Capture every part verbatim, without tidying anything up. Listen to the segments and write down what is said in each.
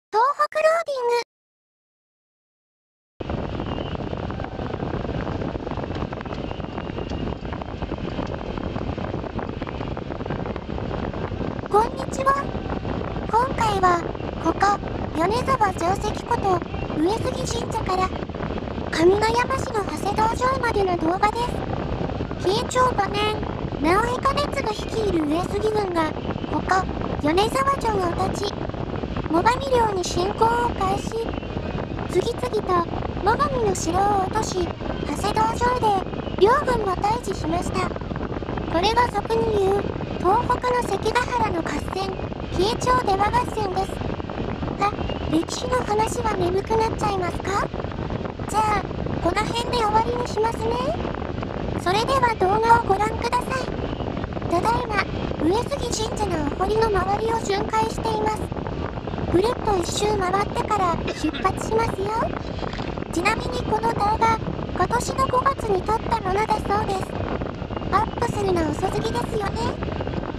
東北ローディング。こんにちは。今回は、ここ、米沢城跡こと上杉神社から、上山市の長谷道場までの動画です。慶長ごねん、直江兼続率いる上杉軍が、ここ、米沢城を立ち、最上領に侵攻を開始。次々と、最上の城を落とし、長谷道場で、両軍も退治しました。これが俗に言う、東北の関ヶ原の合戦、慶長出羽合戦です。あ、歴史の話は眠くなっちゃいますか？じゃあ、この辺で終わりにしますね。それでは動画をご覧ください。ただいま、上杉神社のお堀の周りを巡回しています。ぐるっと一周回ってから出発しますよ。ちなみにこの動画、今年のごがつに撮ったものだそうです。アップするの遅すぎですよね。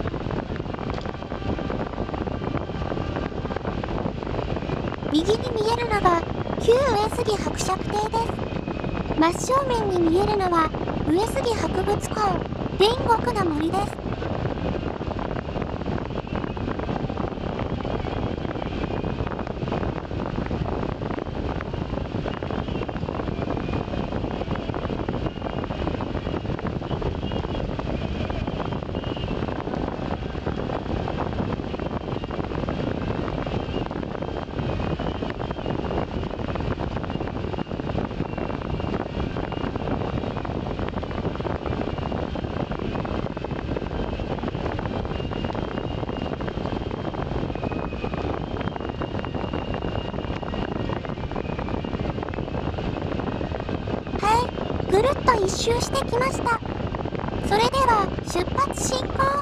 右に見えるのが旧上杉伯爵邸です。真正面に見えるのは上杉博物館天国の森です。ぐるっと一周してきました。それでは出発進行。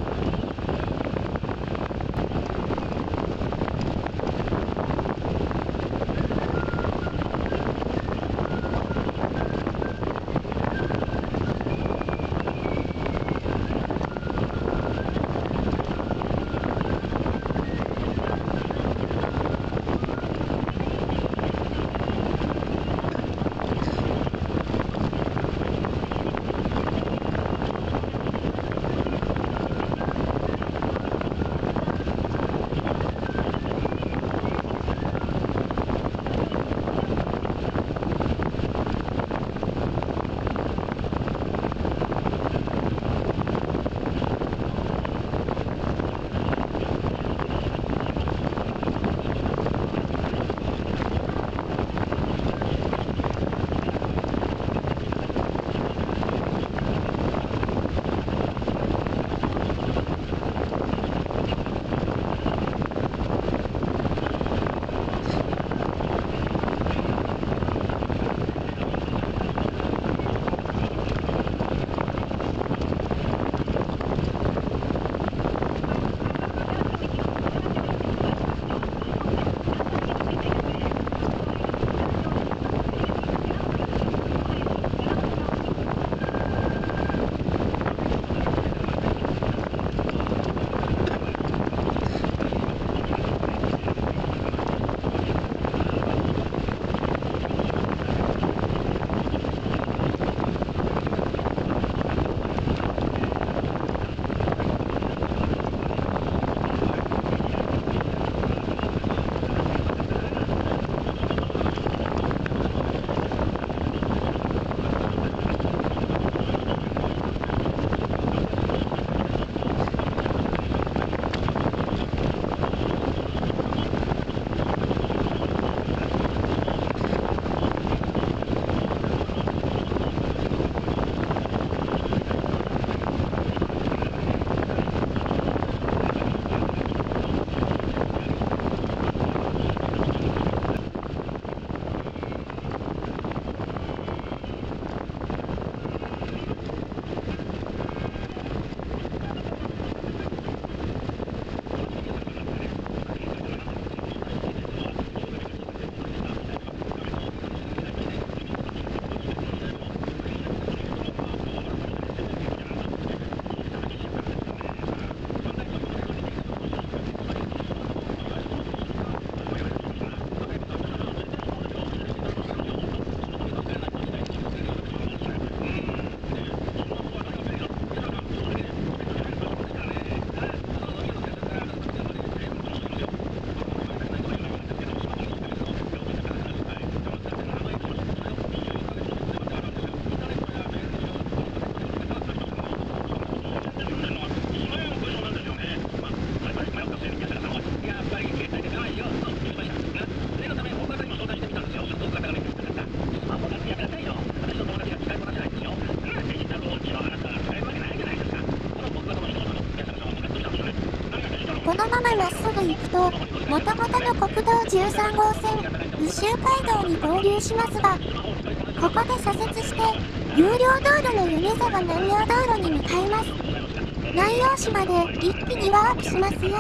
のまままっすぐ行くと、もともとの国道じゅうさんごうせん、宇州街道に合流しますが、ここで左折して、有料道路の米沢南陽道路に向かいます。南陽市まで一気にワープしますよ。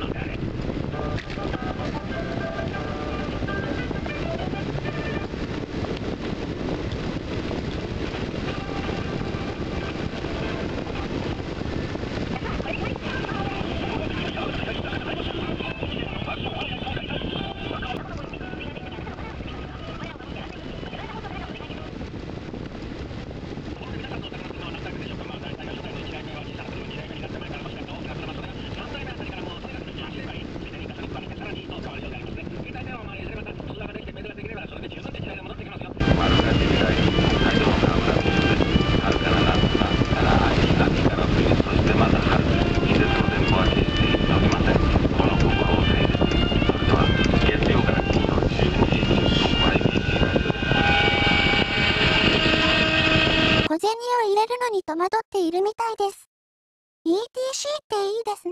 小銭を入れるのに戸惑っているみたいです。イーティーシー っていいですね。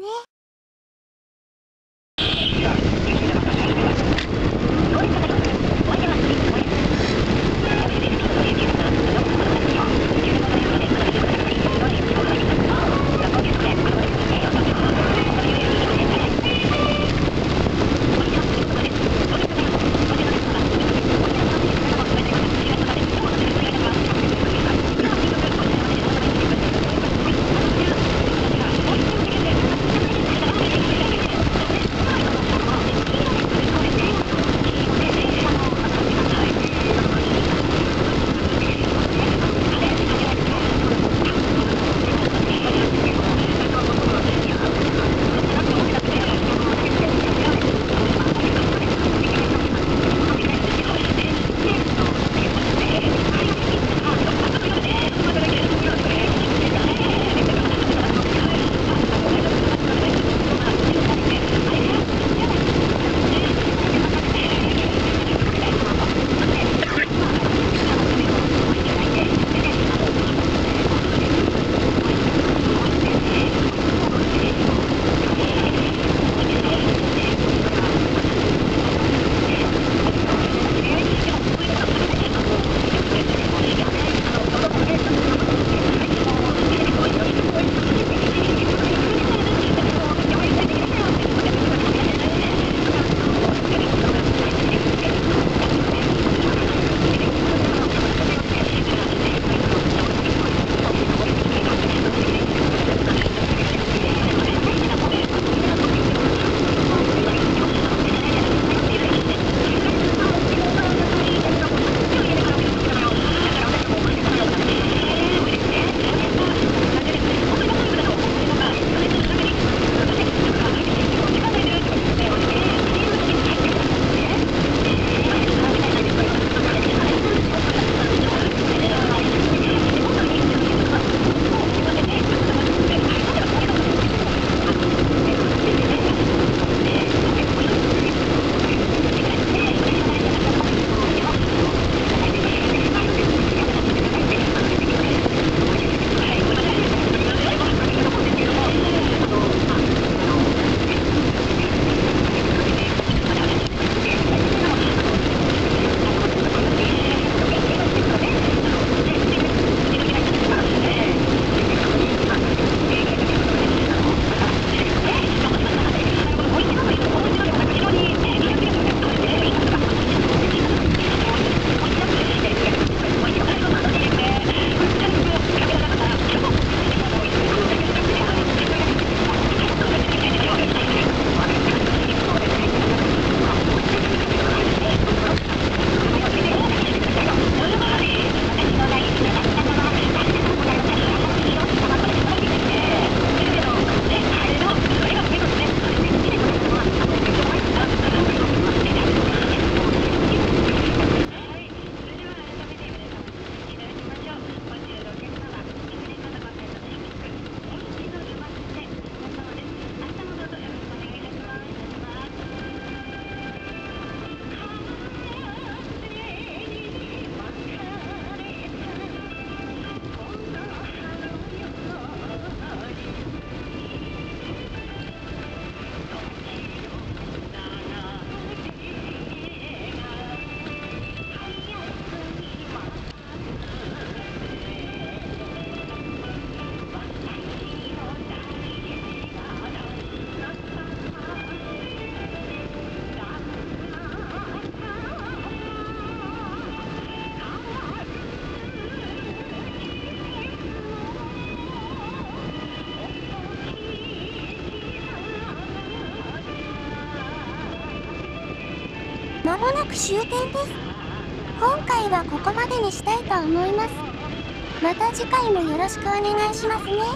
間もなく終点です。今回はここまでにしたいと思います。また次回もよろしくお願いしますね。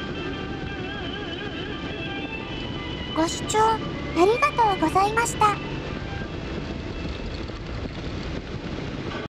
ご視聴ありがとうございました。